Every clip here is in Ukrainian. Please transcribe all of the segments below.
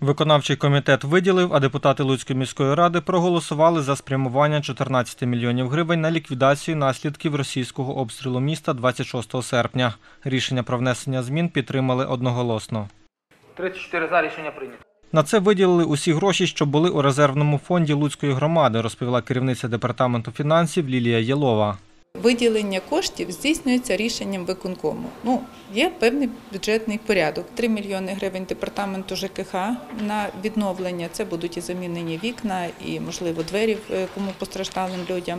Виконавчий комітет виділив, а депутати Луцької міської ради проголосували за спрямування 14 мільйонів гривень на ліквідацію наслідків російського обстрілу міста 26 серпня. Рішення про внесення змін підтримали одноголосно. 34 за, рішення прийнято. На це виділили усі гроші, що були у резервному фонді Луцької громади, розповіла керівниця департаменту фінансів Лілія Єлова. Виділення коштів здійснюється рішенням виконкому. Є певний бюджетний порядок. 3 мільйони гривень департаменту ЖКХ на відновлення. Це будуть і замінені вікна, і, можливо, двері кому постраждалим людям.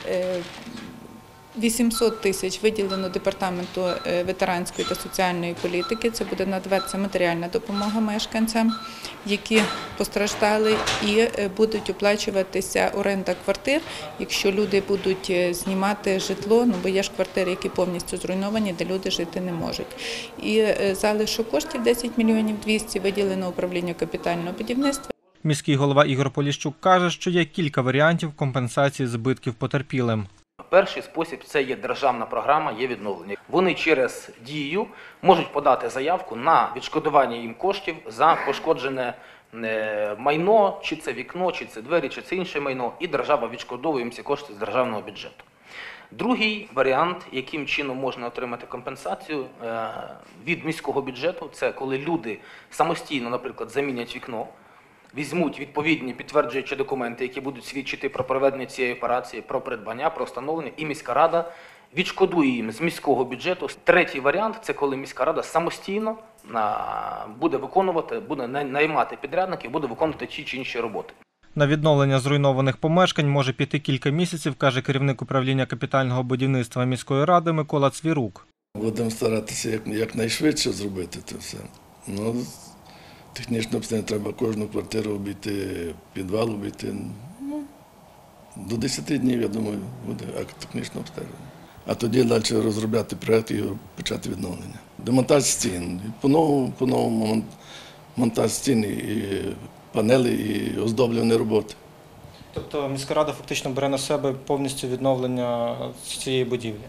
800 тисяч виділено департаменту ветеранської та соціальної політики. Це буде надаватися матеріальна допомога мешканцям, які постраждали, і будуть оплачуватися оренда квартир, якщо люди будуть знімати житло, бо є ж квартири, які повністю зруйновані, де люди жити не можуть. І залишок коштів 10 мільйонів 200 виділено управлінню капітального будівництва. Міський голова Ігор Поліщук каже, що є кілька варіантів компенсації збитків потерпілим. Перший спосіб – це є державна програма «Є відновлення». Вони через Дію можуть подати заявку на відшкодування їм коштів за пошкоджене майно, чи це вікно, чи це двері, чи це інше майно, і держава відшкодовує їм ці кошти з державного бюджету. Другий варіант, яким чином можна отримати компенсацію від міського бюджету, це коли люди самостійно, наприклад, замінять вікно, візьмуть відповідні підтверджуючі документи, які будуть свідчити про проведення цієї операції, про придбання, про встановлення, і міська рада відшкодує їм з міського бюджету. Третій варіант – це коли міська рада самостійно буде виконувати, буде наймати підрядників, буде виконувати ті чи інші роботи. На відновлення зруйнованих помешкань може піти кілька місяців, каже керівник управління капітального будівництва міської ради Микола Цвірук. Будемо старатися якнайшвидше зробити це все. Технічно обстеження треба кожну квартиру обійти, підвал обійти. До 10 днів, я думаю, буде технічне обстеження. А тоді далі розробляти проєкт і почати відновлення. Демонтаж стін, по-новому монтаж стін, і панелі, і оздоблювані роботи. Тобто міська рада фактично бере на себе повністю відновлення цієї будівлі?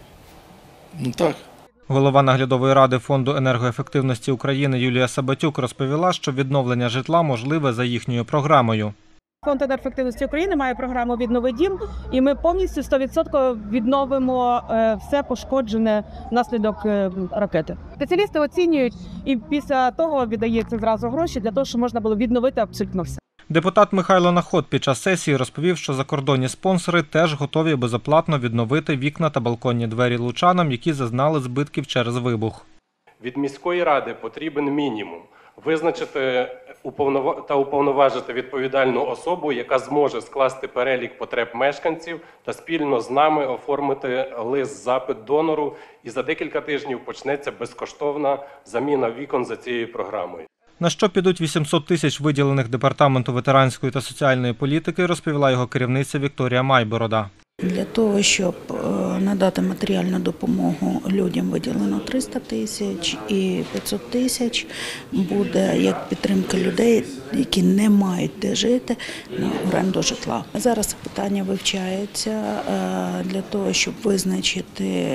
Так. Голова наглядової ради Фонду енергоефективності України Юлія Сабатюк розповіла, що відновлення житла можливе за їхньою програмою. Фонд енергоефективності України має програму «Віднови дім», і ми повністю 100% відновимо все пошкоджене внаслідок ракети. Спеціалісти оцінюють, і після того віддається зразу гроші для того, щоб можна було відновити абсолютно все. Депутат Михайло Наход під час сесії розповів, що закордонні спонсори теж готові безоплатно відновити вікна та балконні двері лучанам, які зазнали збитків через вибух. Від міської ради потрібен мінімум – визначити та уповноважити відповідальну особу, яка зможе скласти перелік потреб мешканців та спільно з нами оформити лист-запит донору, і за декілька тижнів почнеться безкоштовна заміна вікон за цією програмою. На що підуть 800 тисяч виділених департаменту ветеранської та соціальної політики, розповіла його керівниця Вікторія Майборода. Для того, щоб надати матеріальну допомогу людям, виділено 300 тисяч і 500 тисяч буде як підтримка людей, які не мають де жити, на оренду житла. Зараз питання вивчається для того, щоб визначити,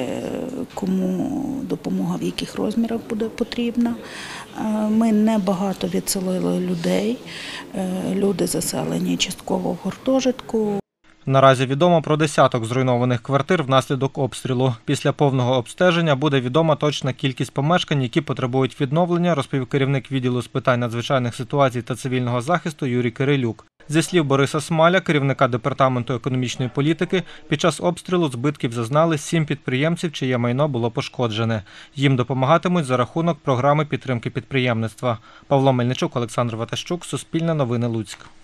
кому допомога в яких розмірах буде потрібна. Ми небагато відселили людей, люди заселені частково в гуртожитку. Наразі відомо про десяток зруйнованих квартир внаслідок обстрілу. Після повного обстеження буде відома точна кількість помешкань, які потребують відновлення, розповів керівник відділу з питань надзвичайних ситуацій та цивільного захисту Юрій Кирилюк. Зі слів Бориса Смаля, керівника департаменту економічної політики, під час обстрілу збитків зазнали 7 підприємців, чиє майно було пошкоджене. Їм допомагатимуть за рахунок програми підтримки підприємництва. Павло Мельничук, Олександр Ватащук, Суспільне новини, Луцьк.